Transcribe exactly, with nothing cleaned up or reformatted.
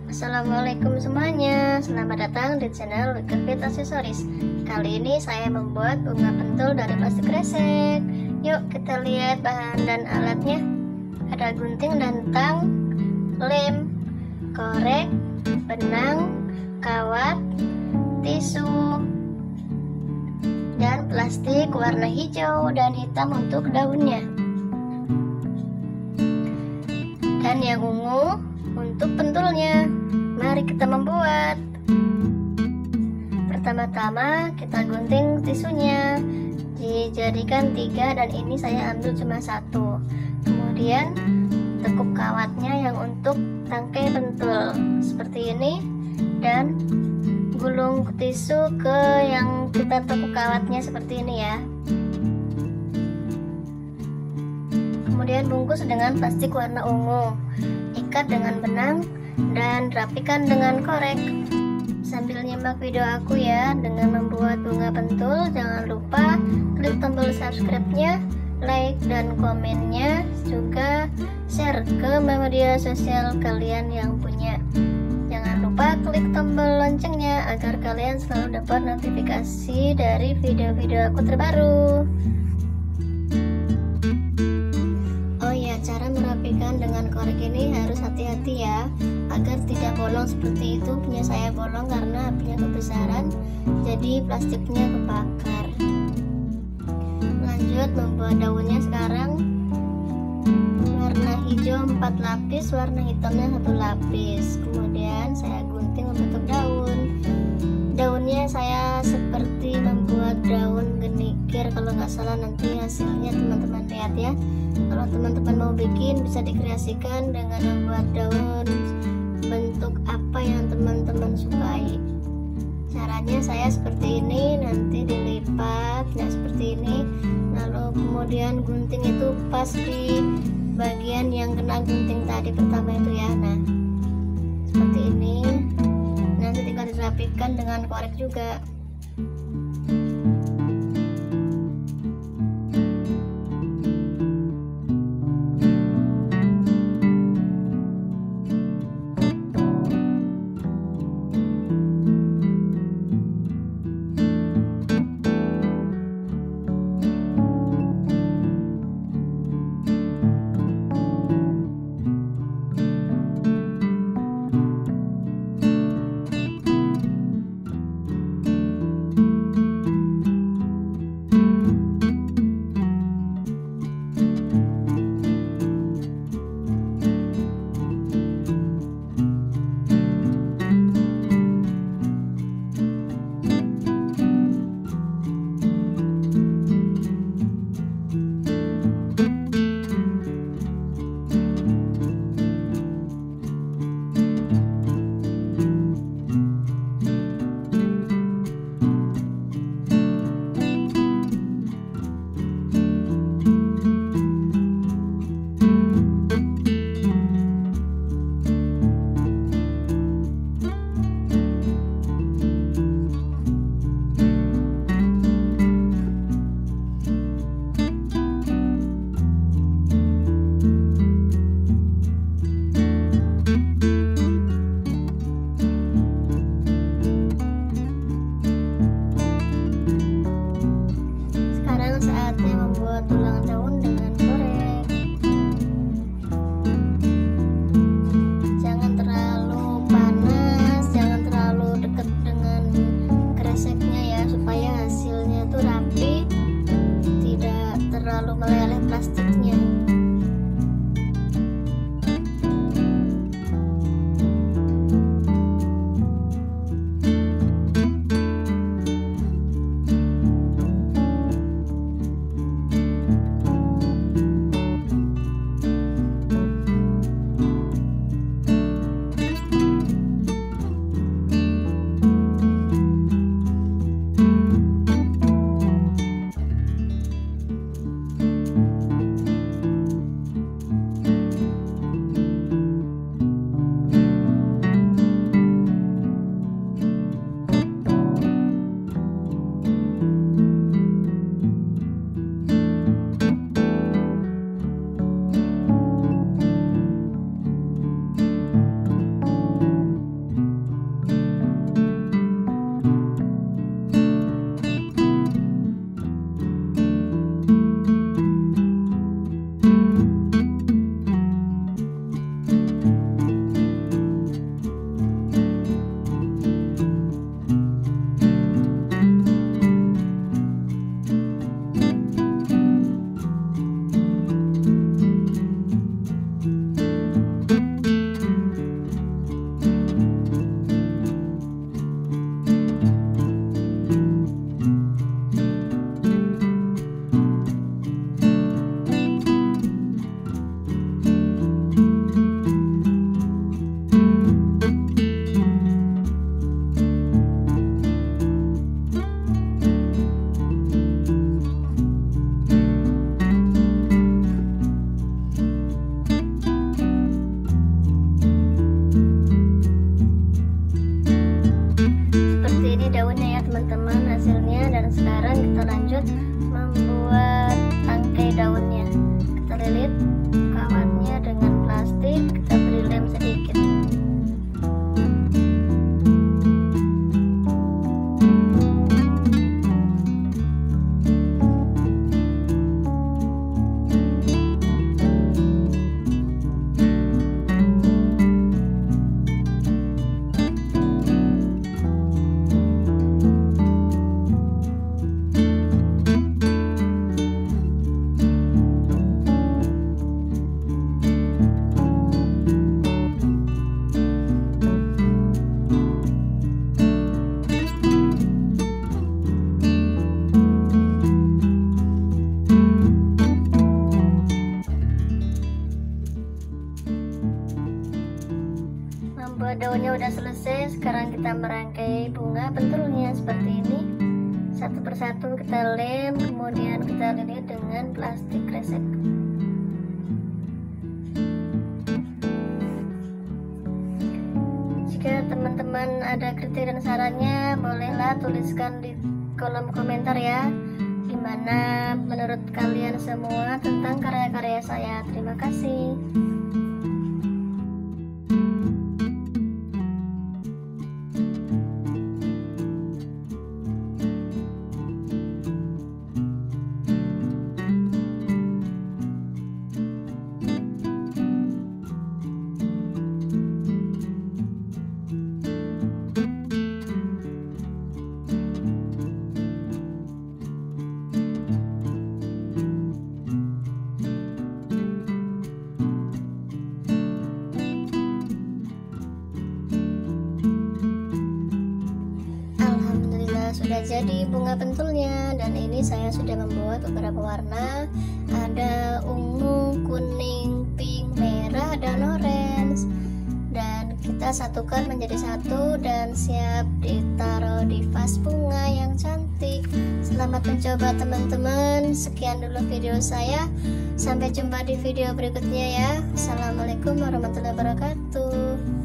Assalamualaikum semuanya, selamat datang di channel Wickerfit Aksesoris. Kali ini saya membuat bunga pentul dari plastik kresek. Yuk kita lihat bahan dan alatnya. Ada gunting dan tang, lem, korek, benang, kawat, tisu, dan plastik warna hijau dan hitam untuk daunnya, dan yang ungu untuk pentulnya. Mari kita membuat. Pertama-tama kita gunting tisunya, dijadikan tiga dan ini saya ambil cuma satu. Kemudian tekuk kawatnya yang untuk tangkai pentul seperti ini, dan gulung tisu ke yang kita tekuk kawatnya seperti ini ya. Kemudian bungkus dengan plastik warna ungu, ikat dengan benang dan rapikan dengan korek. Sambil nyimak video aku ya dengan membuat bunga pentul, jangan lupa klik tombol subscribe-nya, like dan komennya, juga share ke media sosial kalian yang punya. Jangan lupa klik tombol loncengnya agar kalian selalu dapat notifikasi dari video-video aku terbaru. Oh ya, cara merapikan dengan korek ini harus hati-hati ya, agar tidak bolong seperti itu. Punya saya bolong karena apinya kebesaran, jadi plastiknya kebakar. Lanjut membuat daunnya sekarang. Warna hijau empat lapis, warna hitamnya satu lapis. Kemudian saya gunting membentuk daun. Daunnya saya seperti membuat daun genikir kalau nggak salah. Nanti hasilnya teman-teman lihat ya. Kalau teman-teman mau bikin, bisa dikreasikan dengan membuat daun bentuk apa yang teman-teman sukai. Caranya saya seperti ini, nanti dilipat nah seperti ini, lalu kemudian gunting itu pas di bagian yang kena gunting tadi pertama itu ya. Nah seperti ini, nanti tinggal dirapikan dengan korek juga. Saatnya membuat tulang daun dengan korek. Jangan terlalu panas, jangan terlalu dekat dengan kreseknya ya, supaya hasilnya tuh rapi, tidak terlalu meleleh plastiknya. daunnya udah selesai. Sekarang kita merangkai bunga pentulnya seperti ini. Satu persatu kita lem, kemudian kita lilit dengan plastik kresek. Jika teman-teman ada kritik dan sarannya, bolehlah tuliskan di kolom komentar ya, gimana menurut kalian semua tentang karya-karya saya. Terima kasih. Sudah jadi bunga pentulnya, dan ini saya sudah membuat beberapa warna, ada ungu, kuning, pink, merah, dan orange, dan kita satukan menjadi satu dan siap ditaruh di vas bunga yang cantik. Selamat mencoba teman-teman. Sekian dulu video saya, sampai jumpa di video berikutnya ya. Assalamualaikum warahmatullahi wabarakatuh.